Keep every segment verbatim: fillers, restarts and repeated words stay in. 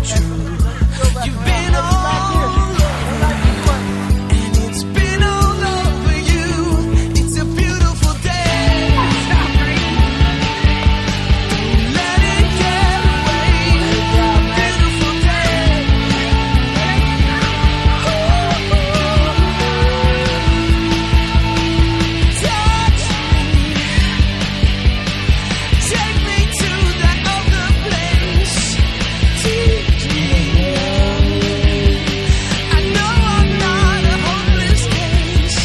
true. You've been all over, and it's been all over you. It's a beautiful day. Don't let it get away. Beautiful day. Touch me. Take me to that other place. Teach me. I know I'm not a hopeless case.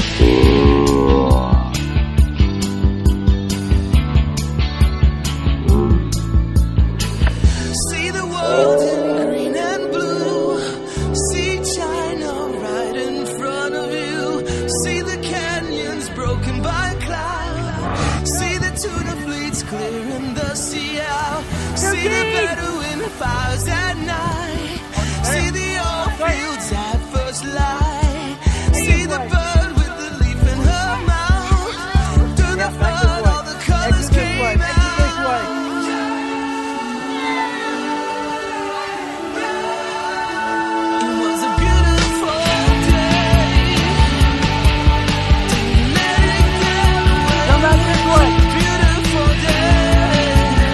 See the world in green and blue. See China right in front of you. See the canyons broken by cloud. See the tuna fleets clearing the sea out. See the Bedouin fires at night. See the oil fields at first light. See the bird with the leaf in her mouth. Through the flood, all the colors came out. It was a beautiful day. Don't let it get away. Beautiful day.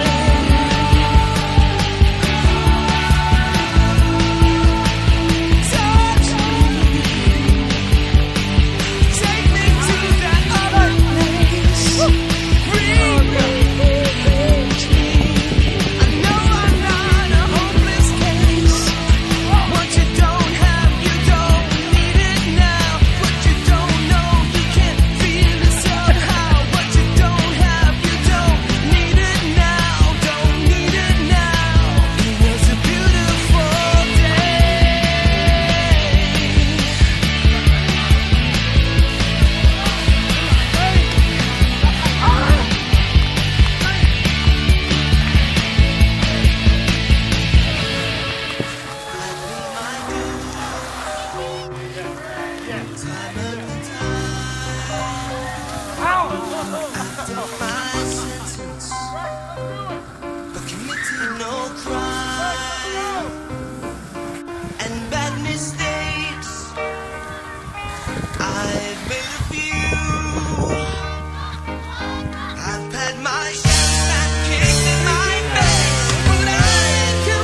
Touch me. Take me to that other place. Reach me. I know I'm not a hopeless case. What you don't have, you don't need it now. What you don't know, you can't feel it somehow. What you don't have, you don't need it now. Don't need it now. It was a beautiful day. My sentence for committing no crime and bad mistakes. I've made a few. I've had my shots and kicked in my face, but I can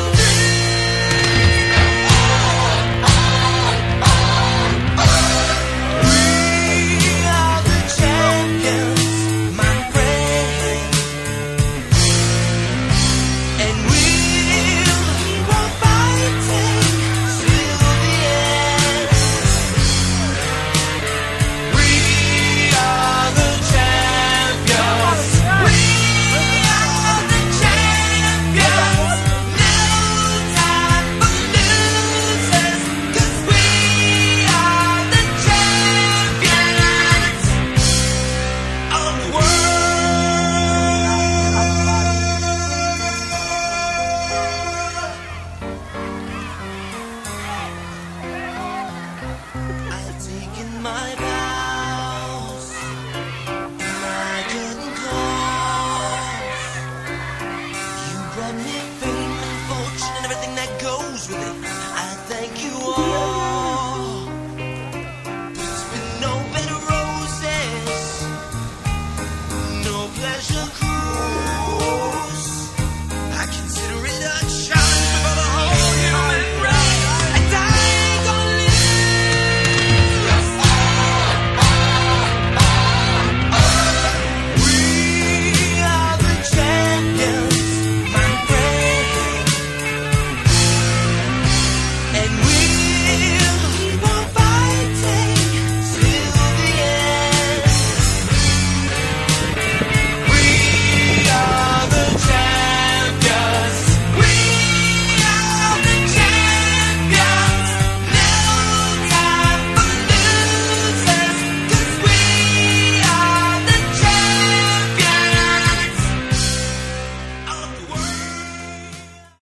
We are the champions, my friend, and we'll keep on fighting till the end. We are the champions. We are the champions. No time for losers, 'cause we are the champions of the world. I've taken my vows, my curtain calls. You brought me fame and fortune and everything that goes with it.